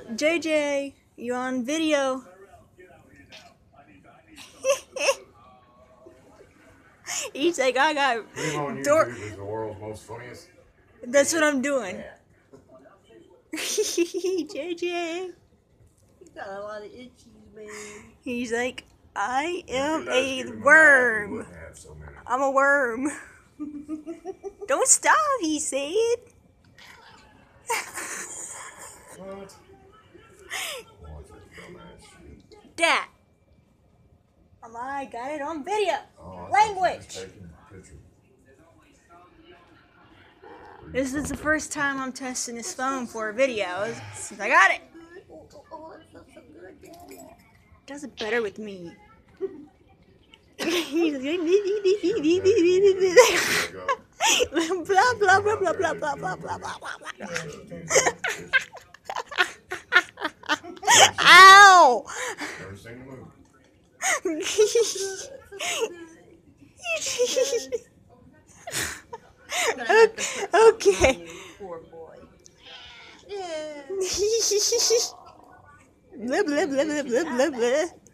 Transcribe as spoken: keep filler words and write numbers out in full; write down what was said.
J J, you on video? He's like, I got dork. YouTube is the world's most funniest. That's what I'm doing. J J. You got a lot of itches, man. He's like, I am a worm. I'm a worm. Don't stop, he said. What? Dad. I got it on video. Oh, Language. This is the first time I'm testing this phone for videos since I got it. Oh, oh, oh, it feels so good, Daddy. Does it better with me. blah blah blah blah blah blah blah blah blah blah. Ow! Okay. Poor boy. Yeah. Blah blah blah blah blah blah blah.